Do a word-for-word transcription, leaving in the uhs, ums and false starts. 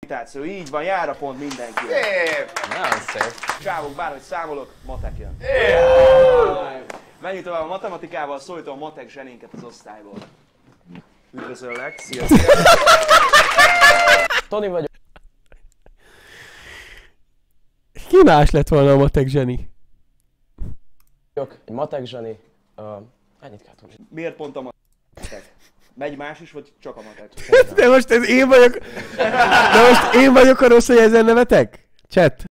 Imitáció, így van, jár a pont mindenki. Szép! Nagyon szép. Csávok, bárhogy számolok, matek jön. Menjünk tovább a matematikával, szólítom a matek zsenénket az osztályból. Üdvözöllek, szia, szia! Toni vagyok. Ki más lett volna a matek zseni? Egy matek zseni. Uh, ennyit kell tudni. Miért pont a matek? Megy más is, vagy csak a matek? De most ez én vagyok... De most én vagyok a rossz, hogy ezen nevetek? Chat.